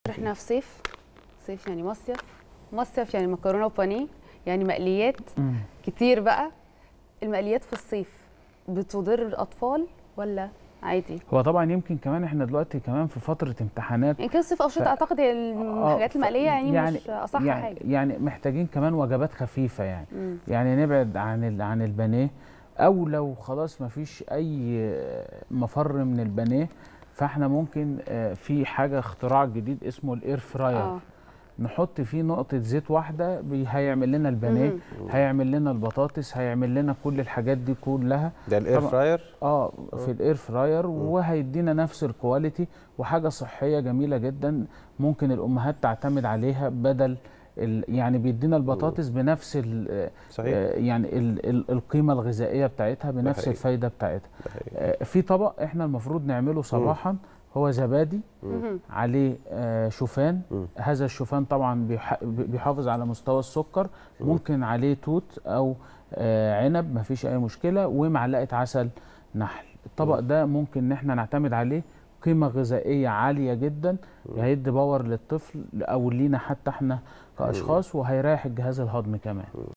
احنا في صيف، صيف يعني مصيف، مصيف يعني مكرونه وبانيه، يعني مقليات كتير بقى. المقليات في الصيف بتضر الاطفال ولا عادي؟ هو طبعا يمكن كمان احنا دلوقتي كمان في فتره امتحانات، يعني كده الصيف او الشتاء اعتقد هي الحاجات المقليه يعني مش اصح حاجه. يعني محتاجين كمان وجبات خفيفه يعني نبعد عن البانيه، او لو خلاص ما فيش اي مفر من البانيه، فاحنا ممكن في حاجه اختراع جديد اسمه الاير فراير. نحط فيه نقطة زيت واحدة هيعمل لنا البانيه، هيعمل لنا البطاطس، هيعمل لنا كل الحاجات دي كلها. ده الاير فراير؟ في الاير فراير، وهيدينا نفس الكواليتي وحاجة صحية جميلة جدا. ممكن الأمهات تعتمد عليها بدل يعني بيدينا البطاطس بنفس صحيح. يعني القيمة الغذائية بتاعتها بنفس الفايدة بتاعتها. في طبق احنا المفروض نعمله صباحا، هو زبادي عليه شوفان. هذا الشوفان طبعا بيحافظ على مستوى السكر. ممكن عليه توت او عنب، مفيش اي مشكله، ومعلقه عسل نحل. الطبق ده ممكن ان احنا نعتمد عليه، قيمه غذائيه عاليه جدا، هيدي باور للطفل او لينا حتى احنا كاشخاص، وهيريح الجهاز الهضمي كمان.